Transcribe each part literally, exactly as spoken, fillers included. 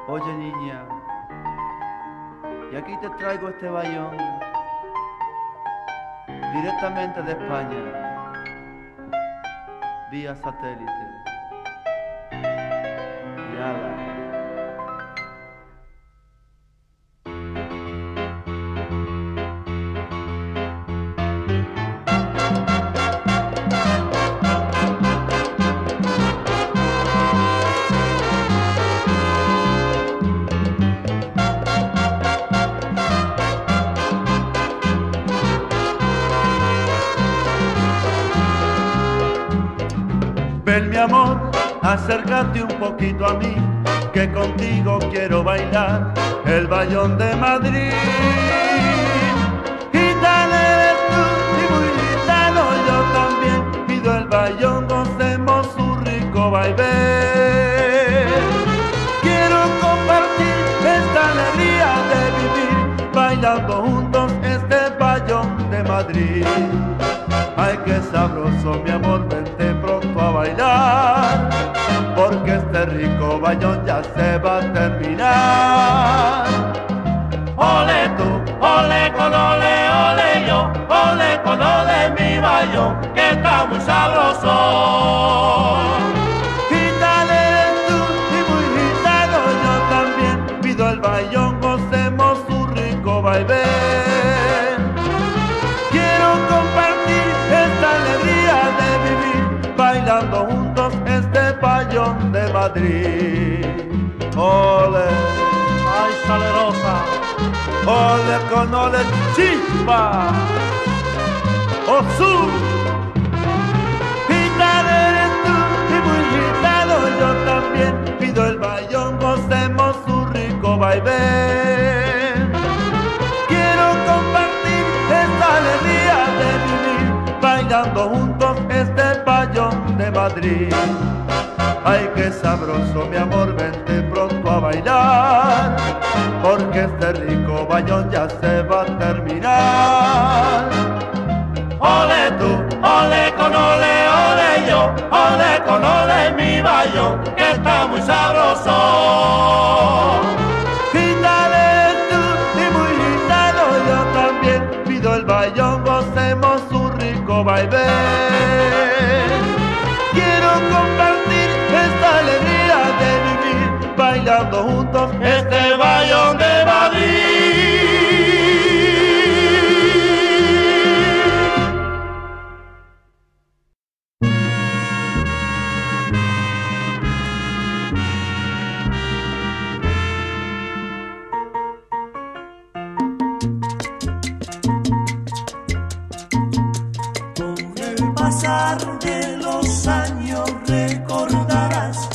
Oye niña, y aquí te traigo este bayón directamente de España, vía satélite. Y ala. Ven mi amor, acércate un poquito a mí, que contigo quiero bailar el bayón de Madrid. Gitana eres tú y muy gitano yo también, pido el bayón, gocemos su rico baile. Quiero compartir esta alegría de vivir, bailando juntos este bayón de Madrid. Ay, qué sabroso, mi amor, vente pronto a bailar, porque este rico bayón ya se va a terminar. Ole tú, ole con ole, ole yo, ole con ole mi bayón, que está muy sabroso. Gitana eres tú y muy gitano yo también, pido el bayón, gocemos su rico baile. Quiero compartir esta alegría de vivir, bailando juntos este bayón de Madrid. Ole, ay salerosa, ole con ole chispa, Osú. Gitana eres tú y muy gitano yo también, pido el bayón, gocemos su rico baile. Quiero compartir esta alegría de vivir, bailando juntos este bayón de Madrid. Ay, qué sabroso, mi amor, vente pronto a bailar, porque este rico bayón ya se va a terminar. Ole tú, ole con ole, ole yo, ole con ole mi bayón, que está muy sabroso. Gitana eres tú y muy gitano yo también, pido el bayón, gocemos su rico baile. Quiero compartir esta alegría de vivir, bailando juntos este bayón de Madrid. Con el pasar de los años recordarás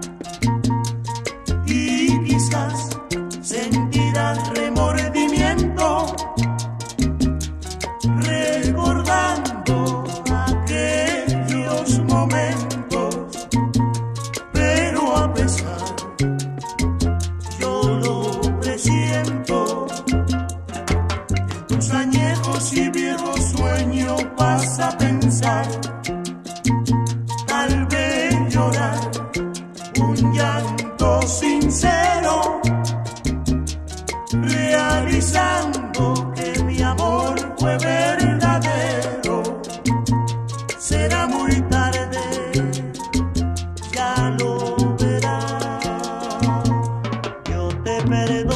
y quizás sentirás remordimiento, recordando aquellos momentos, pero a pesar, yo lo presiento, en tus añejos y viejos sueños vas a pensar, tal vez llorar un llanto sincero, realizando que mi amor fue verdadero. Será muy tarde, ya lo verás. Yo te perdono,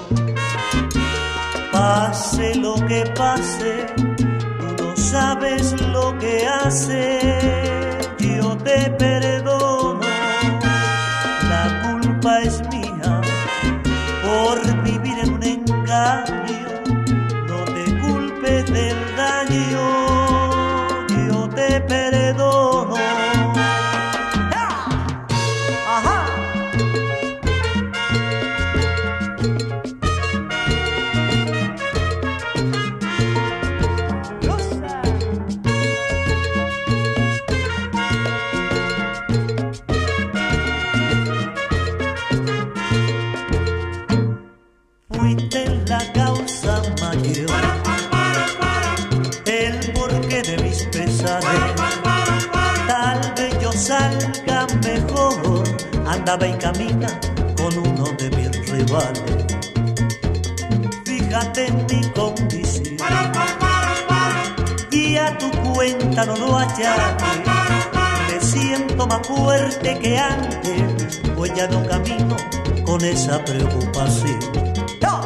pase lo que pase, tú no sabes lo que hace. Yo te perdono, la culpa es mía por vivir en un engaño. No te culpes del daño, yo te perdono. Ajá. Fuiste la causa mayor, el porqué de mis pesares. Tal vez yo salga mejor andaba y camina con uno de mis rivales. Fíjate en mi condición y a tu cuenta no lo achaques. Me siento más fuerte que antes, pues ya no camino con esa preocupación. ¡No!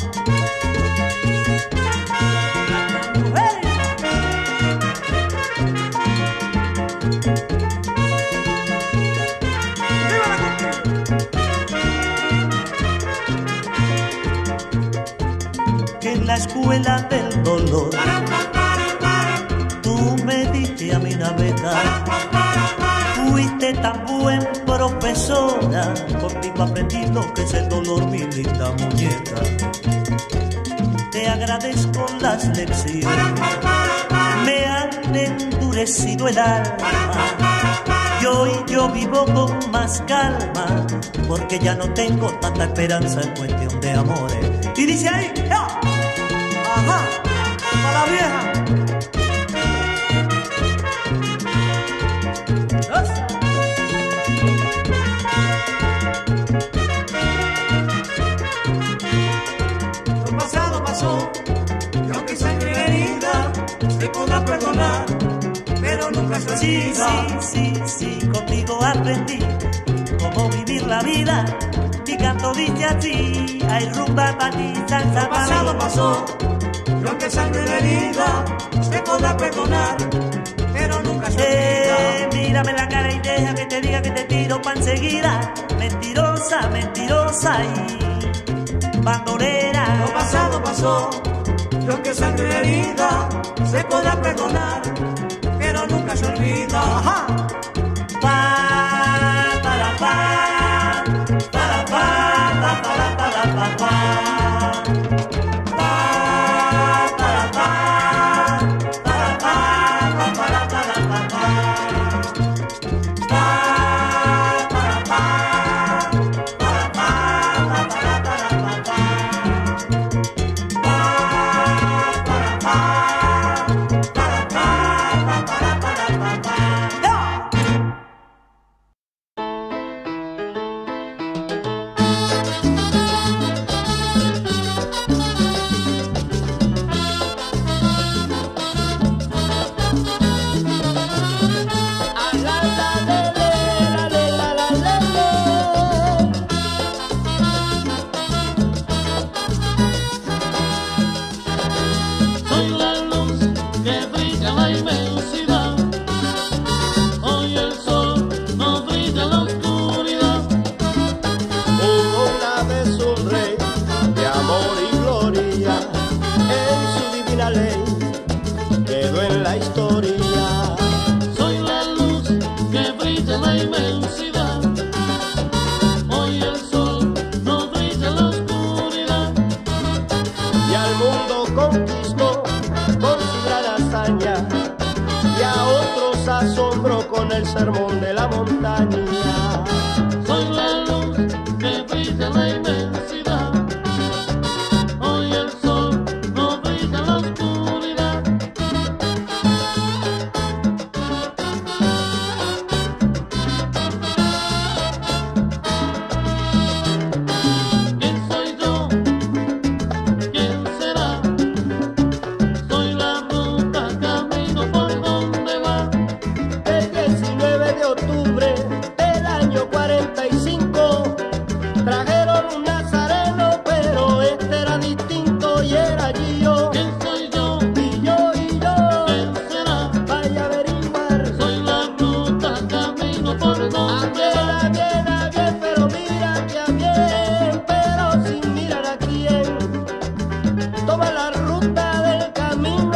Que en la escuela del dolor tú me diste a mí navegar. Fuiste tan buen profesora, contigo aprendí lo que es el dolor, mi linda muñeca. Te agradezco las lecciones, me han endurecido el alma. Y hoy yo vivo con más calma, porque ya no tengo tanta esperanza en cuestión de amores. Y dice ahí, ¡ya! ¡Ajá! ¡Para la vieja! Lo pasado pasó, y aunque sangre herida, se podrá perdonar, pero nunca se olvida. Sí, sí, sí, sí, contigo aprendí cómo vivir la vida. Mi canto dice así, hay rumba para ti, salsa para mí. Lo pasado pasó, y aunque sangre herida, se podrá perdonar, pero nunca se olvida. Eh, mírame la cara y deja que te diga que te tiro pa' enseguida. Mentirosa, mentirosa y bandolera. Lo pasado pasó, y aunque sangre herida, se podrá perdonar, pero nunca se olvida. Ajá. Pa, para, pa, para, pa, pa, para, para, pa, pa.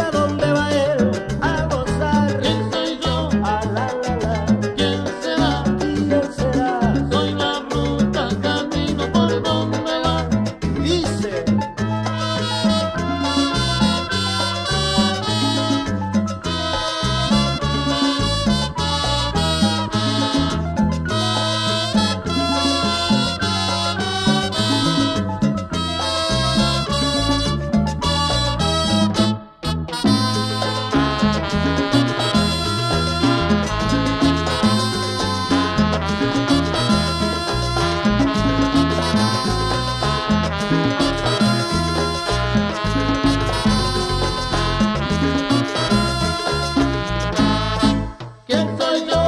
¿Quién será?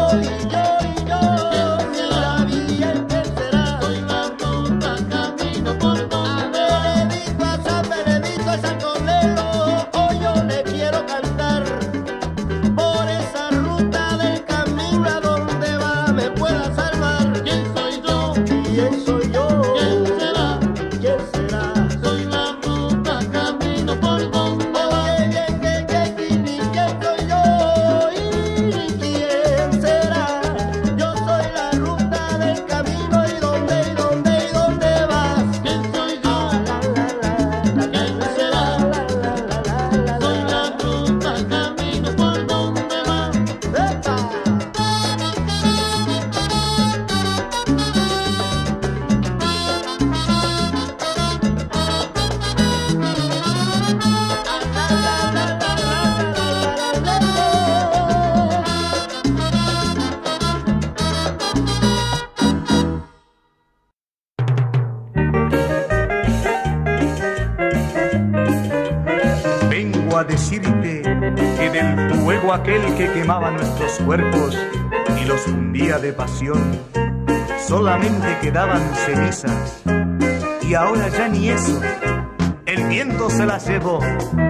A decirte que del fuego aquel que quemaba nuestros cuerpos y los fundía de pasión, solamente quedaban cenizas, y ahora ya ni eso, el viento se las llevó.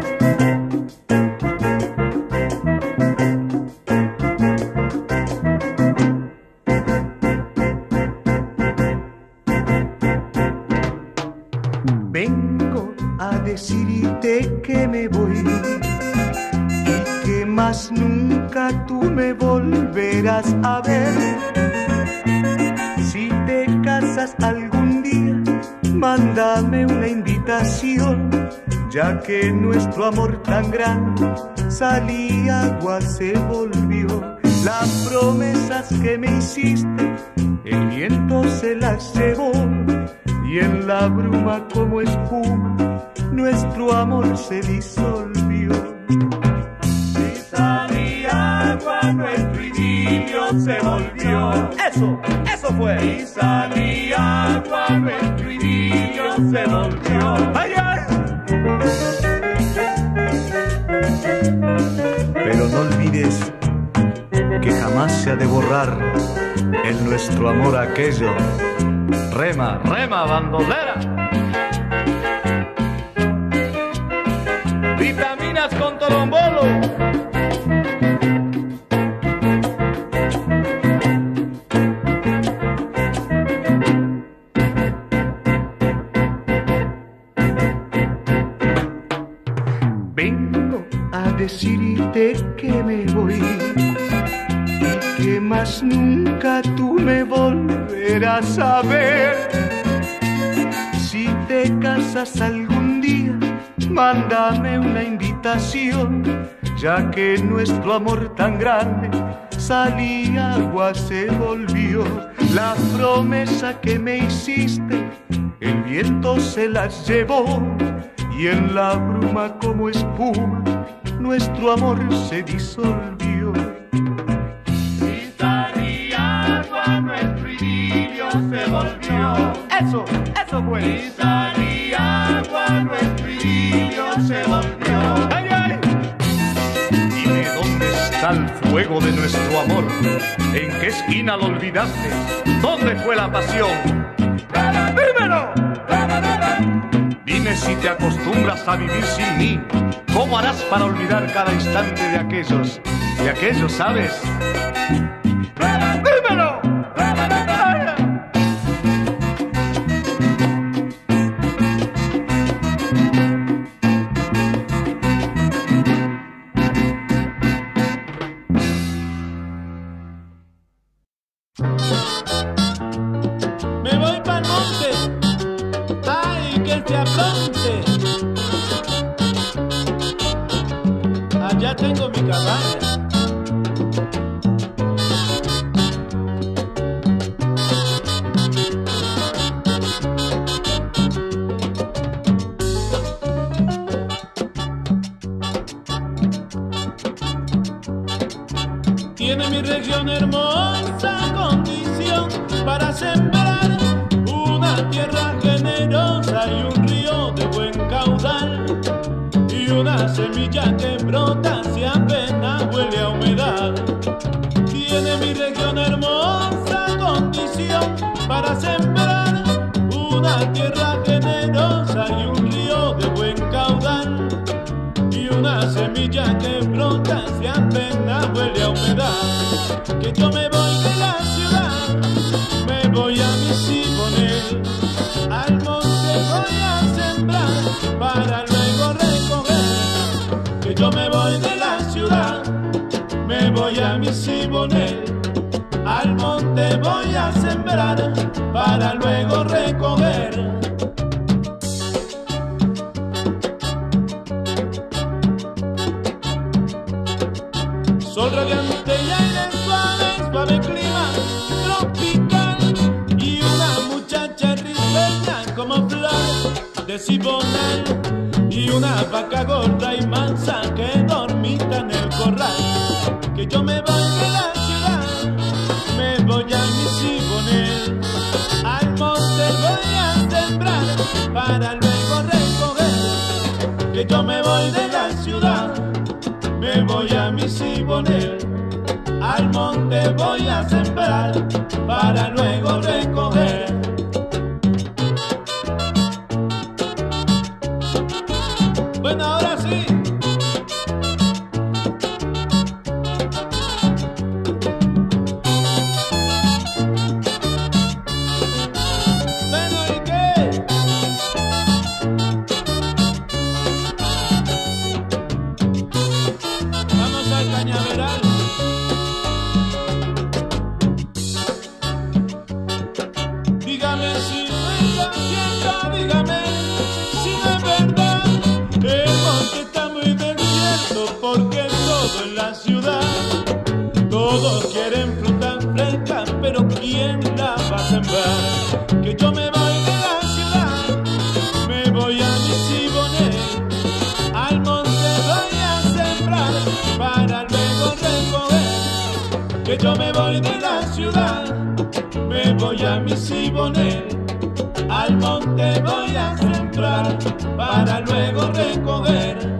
Vengo a decirte que me voy y que más nunca tú me volverás a ver. Si te casas algún día, mándame una invitación, ya que nuestro amor tan grande sal y agua se volvió. Las promesas que me hiciste, el viento se las llevó, y en la bruma como espuma nuestro amor se disolvió. Si sal y agua nuestro idilio se volvió. Eso, eso fue. Si sal y agua nuestro idilio se volvió. ¡Ay, ay! Pero no olvides que jamás se ha de borrar en nuestro amor aquello. Rema, rema, bandolera. Vitaminas con tolombolo. Vengo a decirte que me voy y que más nunca tú me volverás a ver. Si te casas algún día, mándame una invitación, ya que nuestro amor tan grande sal y agua se volvió. La promesa que me hiciste, el viento se las llevó, y en la bruma como espuma nuestro amor se disolvió. Si sal y agua nuestro idilio se volvió. Eso, eso fue. Si sal y agua nuestro idilio se volvió. ¡Ay, ay! Dime dónde está el fuego de nuestro amor. ¿En qué esquina lo olvidaste? ¿Dónde fue la pasión? ¡Dímelo! Dime si te acostumbras a vivir sin mí. ¿Cómo harás para olvidar cada instante de aquellos? De aquellos, ¿sabes? ¡Dímelo! Me voy pa'l monte, ay, que se apronte. Allá tengo mi cabaña. Tiene mi región hermosa condición para sembrar, una tierra generosa y un río de buen caudal, y una semilla que brota si apenas huele a humedad. Tiene mi región si apenas huele a humedad, que yo me voy de la ciudad, me voy a mi Siboney, al monte voy a sembrar para luego recoger, que yo me voy de la ciudad, me voy a mi Siboney, al monte voy a sembrar para luego recoger. Sol radiante y aire suave, suave clima tropical, y una muchacha risueña como flor de Siboney, y una vaca gorda y mansa que dormita en el corral, que yo me voy de la ciudad, me voy a mi Siboney, al monte voy a sembrar para luego recoger, que yo me voy de la ciudad, me voy a mi Siboney, al monte voy a sembrar para luego recoger. Bueno, ahora sí. Bueno, ¿y qué? Vamos al cañaveral. Dígame si no está cierto, dígame si no es verdad. El monte está muy desierto porque todo en la ciudad, todos quieren frutas frescas, pero ¿quién la va a sembrar? Que yo me voy de la ciudad, me voy a mi Siboney, al monte voy a sembrar para luego recoger, que yo me voy de la ciudad, me voy a mi Siboney, al monte voy a sembrar para luego recoger.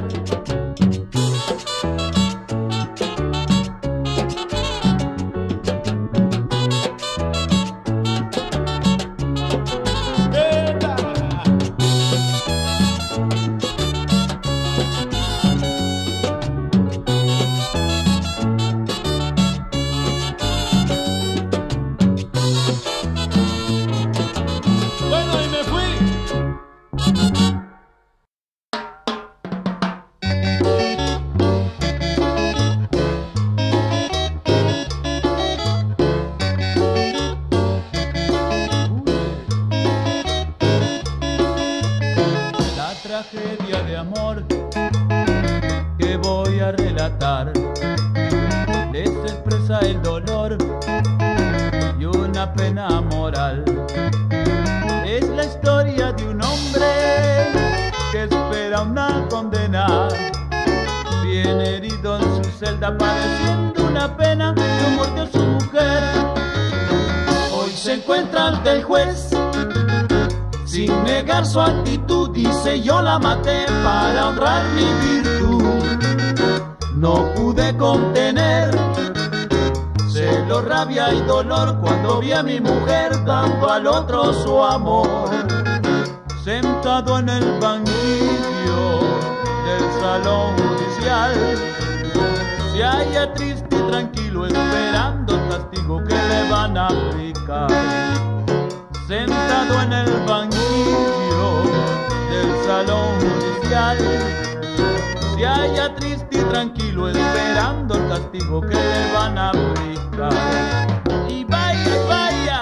Tragedia de amor que voy a relatar les expresa el dolor y una pena moral. Es la historia de un hombre que espera una condena, bien herido en su celda padeciendo una pena que murió su mujer. Hoy se encuentra ante el juez sin negar su actitud, dice: yo la maté para honrar mi virtud. No pude contener celo, rabia y dolor cuando vi a mi mujer dando al otro su amor. Sentado en el banquillo del salón judicial, se halla triste y tranquilo esperando el castigo que le van a aplicar. Sentado en el banquillo del salón judicial, se halla triste y tranquilo esperando el castigo que le van a aplicar. Y vaya, vaya.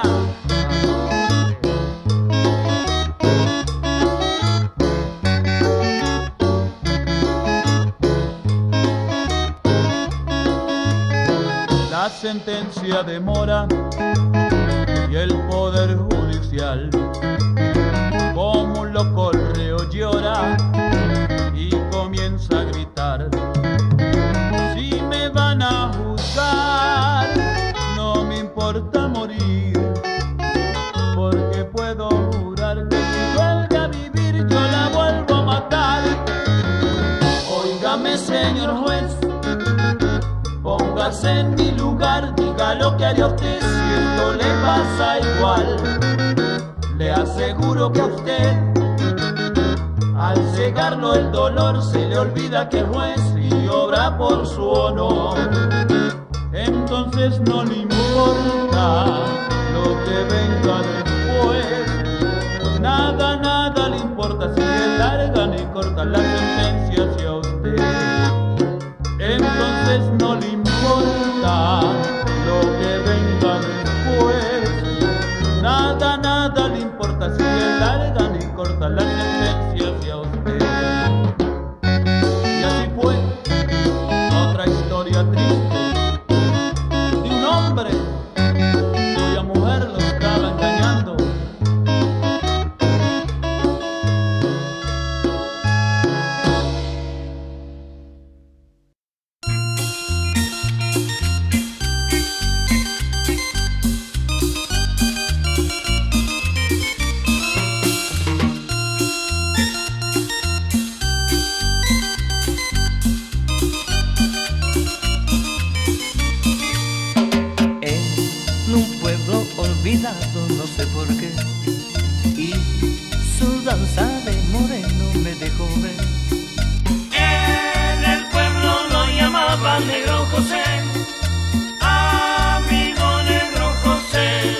La sentencia demora y el poder judicial como un loco el reo llora y comienza a gritar: si me van a juzgar no me importa morir, porque puedo jurar que si vuelve a vivir yo la vuelvo a matar. Óigame, señor juez, póngase en mi lugar, diga lo que haría usted si esto le pasa igual. Le aseguro que a usted Al cegarlo el dolor se le olvida que es juez y obra por su honor. Entonces no le importa lo que venga después. Nada, nada le importa si le largan y cortan la sentencia hacia usted. Entonces no le importa lo que venga después. Nada, nada le importa si le largan y cortan la sentencia hacia usted. Y así fue otra historia triste de un hombre cuya mujer lo estaba engañando. No sé por qué, y su danza de moreno me dejó ver. En el pueblo lo llamaban Negro José, amigo Negro José.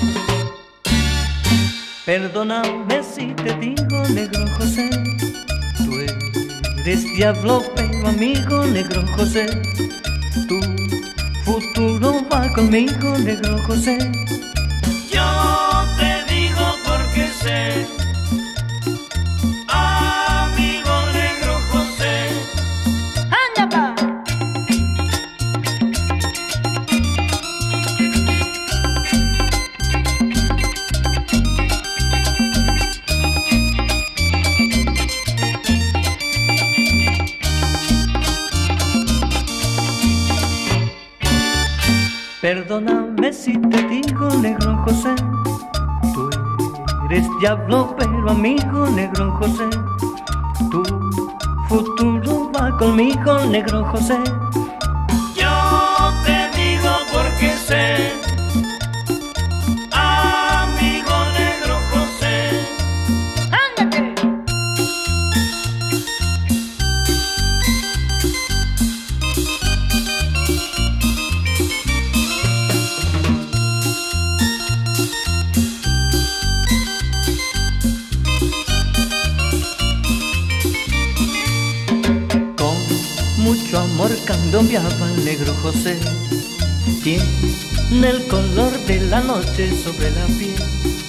Perdóname si te digo, Negro José, tú eres diablo pero amigo, Negro José. Tu futuro va conmigo, Negro José. Yo te digo porque sé, amigo Negro José. ¡Anda pa! Perdóname si te digo, Negro José, tú eres diablo pero amigo, Negro José. Tu futuro va conmigo, Negro José. Yo te digo porque sé, amigo Negro José. ¡Ándate! Mucho amor candombiaba el Negro José. Tiene el color de la noche sobre la piel.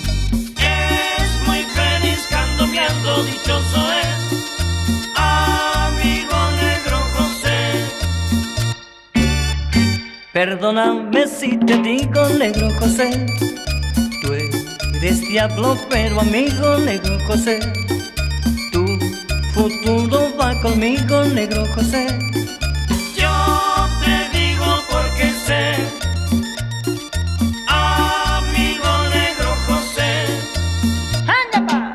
Es muy feliz candombeando, dichoso es, amigo Negro José. Perdóname si te digo, Negro José, tú eres diablo pero amigo, Negro José. Tu futuro va conmigo, Negro José. Yo te digo porque sé, amigo Negro José. ¡Anda pa!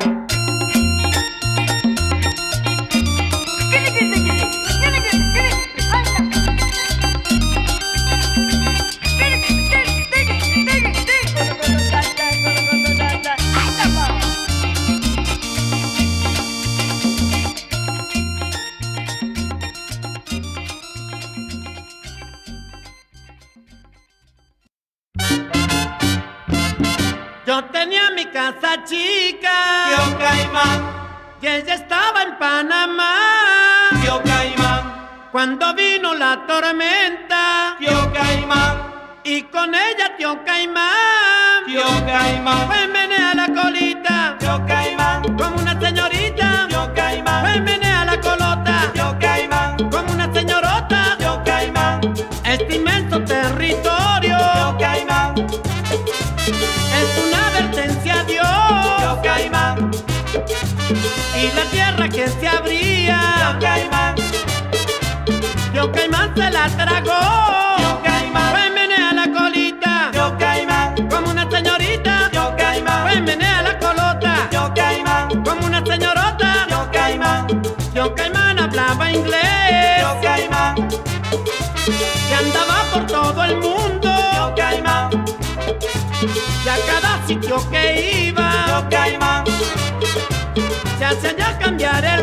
Yo tenía mi casa chica, Tío Caimán, y ella estaba en Panamá. Tío Caimán, Cuando vino la tormenta, Tío Caimán, y con ella Tío Caimán, Tío Caimán, pues menea la colita, Tío Caimán, como una señorita, Tío Caimán, pues menea la colota, Tío Caimán, como una señorota. Tío Caimán, Este inmenso territorio Tío Caimán, es una advertencia a Dios, Tío Caimán, y la tierra que se abría, Tío Caimán, Tío Caimán se la tragó. Tío Caimán, Pues menea la colita, Tío Caimán, como una señorita, Tío Caimán, pues menea la colota, Tío Caimán, como una señorota. Tío Caimán, Tío Caimán hablaba inglés, Tío Caimán, que andaba por todo el mundo, Tío Caimán, y a cada sitio que iba, Tío Caimán, se hacía ya cambiar el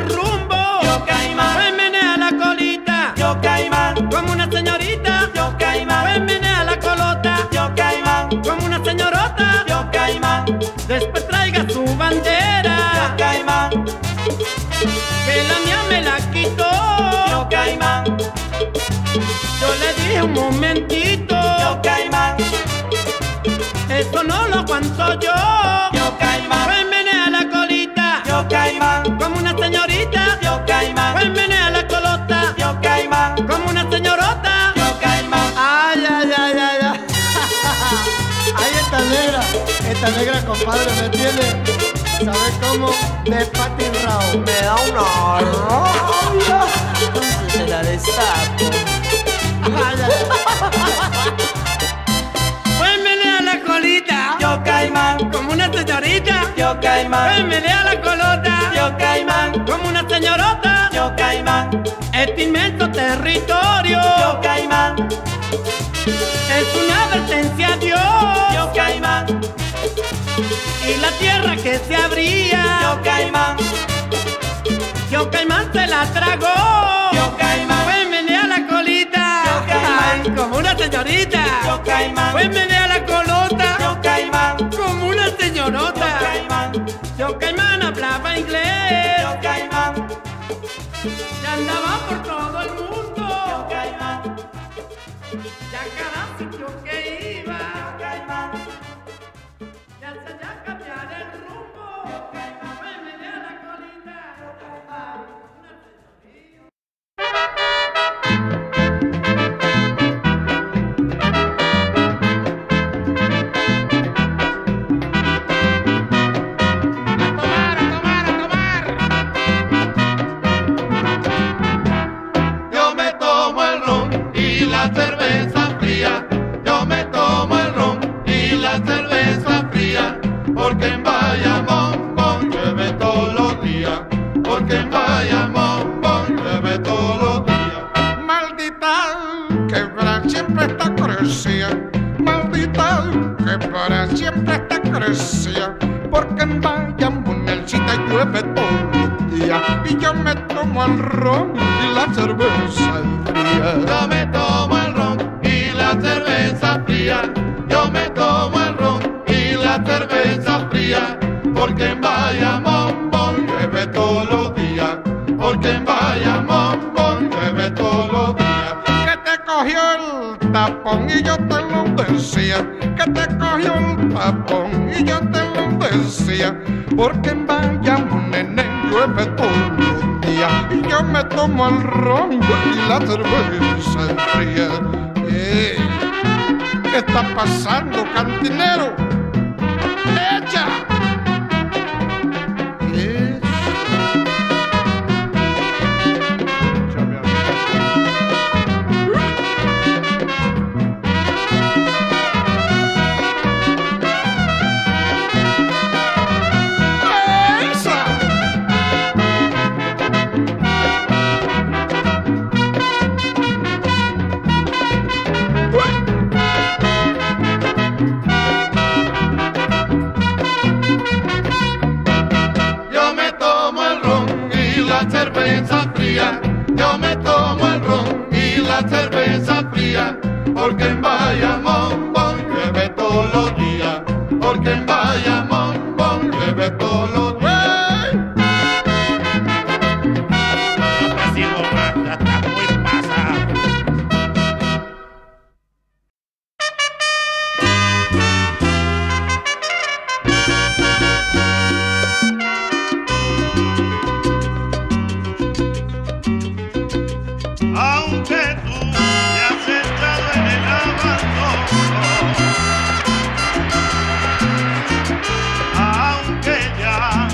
Yo Caimán. Pues menea la colita. Yo Caimán. Como una señorita. Yo Caimán. Pues menea la colota. Yo Caimán. Como una señorota. Yo Caimán. Después traiga su bandera. Yo Caimán. Que la mía me la quitó. Yo Caimán. Yo le dije un momentito. Yo Caimán. Eso no lo aguanto yo. Yo Caimán. Pues menea la colita. Yo Caimán. Como una señorita. Yo Caimán. Pues menea la colota. Yo Caimán. Como una señorota. Yo Caimán. Ay, ay, ay, ay, ay. Ay, esta negra, esta negra, compadre, me tiene, ¿sabes cómo? De patirrao. Me da una rabia. Se la destapo. Ay, ay. Pues menea la colita. Yo Caimán. Como una señorita. Yo Pues Caimán. menea la colota. Yo Caimán. Como una señorota. Yo Caimán. Este inmenso territorio Yo Caimán. es una advertencia a Dios. Yo Caimán. Y la tierra que se abría, Yo Caimán. yo Caimán se la tragó. Yo Caimán. Pues menea la colita. Yo Caimán. Ay, como una señorita. Yo Caimán. Pues menea la colota. Yo Caimán. Como una señorota. Yo Caimán. Yo Caimán hablaba inglés. Yo Caimán. Y andaba por todo el mundo. Yo Caimán. Y a cada sitio que iba, Yo Caimán. y hacía ya cambiar el rumbo. Yo Caimán. Pues menea la colita. Yo Caimán. Una señorita. Yo me tomo el ron y la cerveza fría. Yo me tomo el ron y la cerveza fría. Porque en Bayamón bon, llueve todos los días. Porque en Bayamón bon, llueve todos los días. Maldita quebra siempre está crecida. Maldita quebra siempre está crecida. Porque en Bayamón el cita llueve todos los días. Y yo me tomo el ron y la cerveza fría. Yo me tomo el ron y la cerveza fría. Yo me tomo el ron y la cerveza fría. Porque en Bayamón bon, llueve todos los días. Porque en Bayamón bon, llueve todos los días. Que te cogió el tapón y yo te lo decía. Que te cogió el tapón y yo te lo decía. Porque en Bayamón, nene, llueve todos los días. Y yo me tomo el ron y la cerveza fría. Eh, ¿Qué está pasando, cantinero? ¡Echa! Eso. Échame a mí. ¡Esa! Yo me tomo el ron y la cerveza fría. Yo me tomo el ron y la cerveza fría. Porque en Bayamón bon, llueve todos los días. Porque en Bayamón bon, llueve todos los días. Está muy pasado. Aunque tú me has echado en el abandono, aunque ya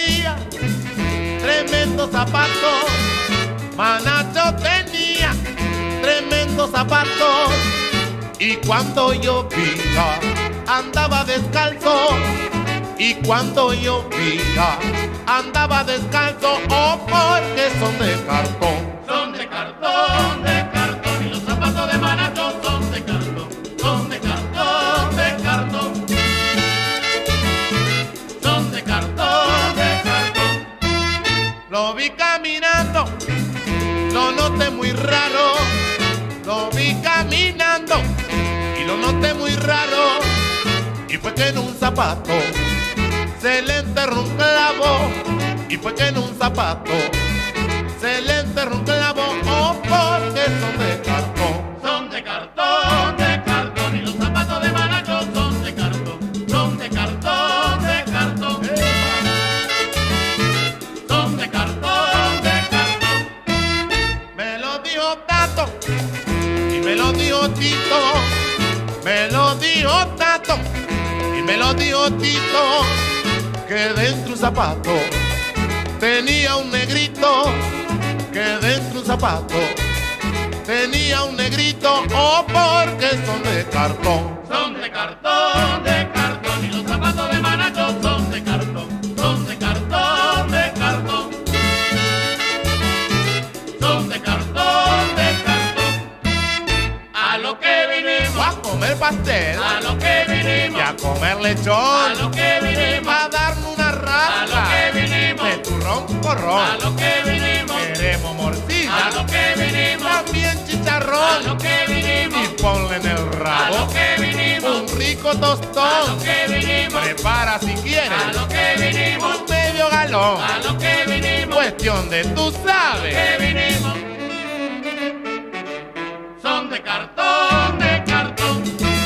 tenía tremendo zapato, Manacho tenía tremendo zapato, y cuando llovía andaba descalzo, y cuando llovía andaba descalzo, oh, porque son de cartón. Son de cartón, de cartón, y los zapatos de Manacho son de cartón, son de cartón, de cartón. Son de cartón, de cartón. Lo vi caminando, lo noté muy raro, lo vi caminando y lo noté muy raro, y fue que en un zapato se le enterró un clavo, y fue que en un zapato se le enterró un clavo, oh, porque son de cartón. Son de cartón, de cartón, y los zapatos de Manacho son de cartón, son de cartón, de cartón. Son de cartón, de cartón. Me lo dijo Tato y me lo dijo Tito, me lo dijo Tato y me lo dijo Tito, que dentro un zapato tenía un negrito, que dentro un zapato tenía un negrito, oh, porque son de cartón. Son de cartón, de cartón, y los zapatos de Manacho son de cartón, son de cartón, de cartón. Son de cartón, de cartón. A lo que vinimos, a comer pastel, a lo que vinimos, y a comer lechón, a lo que vinimos, a darnos una raja, a lo que vinimos, de turrón porrón, a lo que vinimos, queremos morcilla, a lo que vinimos, también chicharrón, a lo que vinimos, y ponle en el a rabo lo que vinimos, un rico a tostón, lo que vinimos, prepara si quieres, a lo que vinimos, un medio galón, a lo que vinimos, cuestión de tú sabes, que vinimos. Son de cartón, de cartón.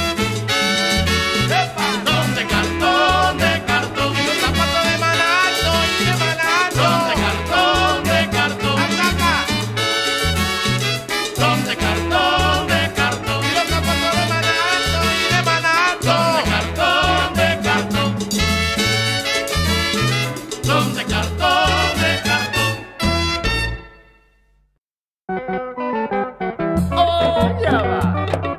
Son de cartón, de cartón. y los zapatos de Manacho y de Manacho, Son de cartón, de cartón. Ataca. Son de cartón, de cartón. Y los zapatos de Manacho y de Manacho, Son de cartón, de cartón. Son de cartón, de cartón. ¡Oh, ya va!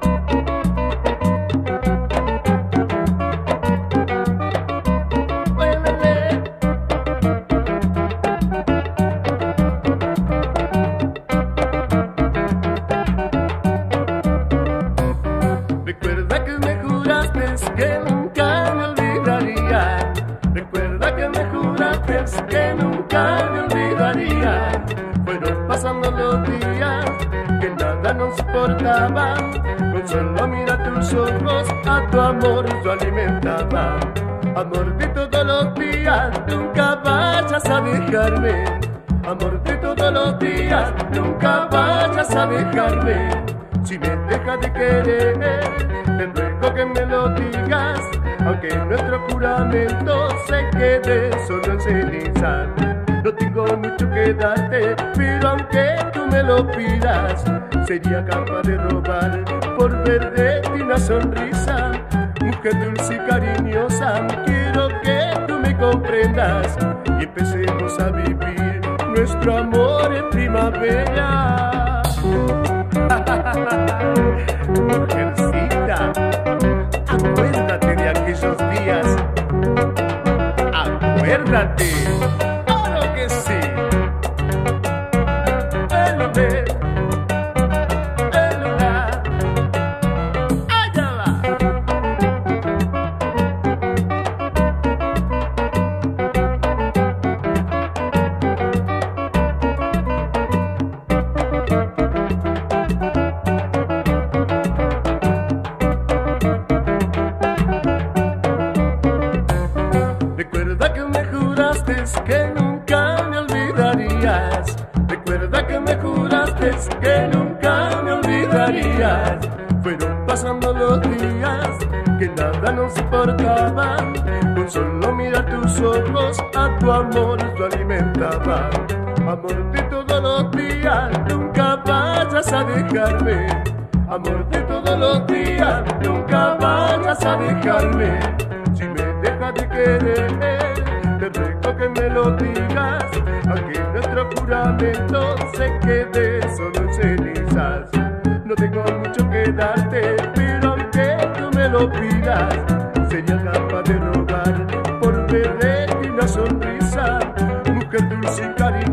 Muévele. Recuerda que me juraste que nunca me olvidaría. Recuerda que me juraste que nunca me olvidaría. Fueron pasando los días que nada nos importaba. Con solo mirar tus ojos a tu amor yo alimentaba. Amor de todos los días, nunca vayas a dejarme. Amor de todos los días, nunca vayas a dejarme. Si me dejas de querer, te ruego que me lo digas, aunque nuestro juramento se quede solo en ceniza. No tengo mucho que darte, pero aunque tú me lo pidas, sería capaz de robar por ver de ti una sonrisa. Mujer dulce y cariñosa, quiero que tú me comprendas y empecemos a vivir nuestro amor en primavera. Mujercita, acuérdate de aquellos días. Acuérdate, claro que sí. El ver, el lugar, allá va. Recuerda que me juraste que nunca me olvidarías. Recuerda que me juraste que nunca me olvidarías. Fueron pasando los días que nada nos importaba. Con solo mirar tus ojos a tu amor yo alimentaba. Amor de todos los días, nunca vayas a dejarme. Amor de todos los días, nunca vayas a dejarme. Si me dejas de querer, te ruego que me lo digas, aunque nuestro juramento se quede solo en cenizas. No tengo mucho que darte, pero aunque tú me lo pidas, sería capaz de robar por ver una sonrisa, mujer dulce y cariñosa.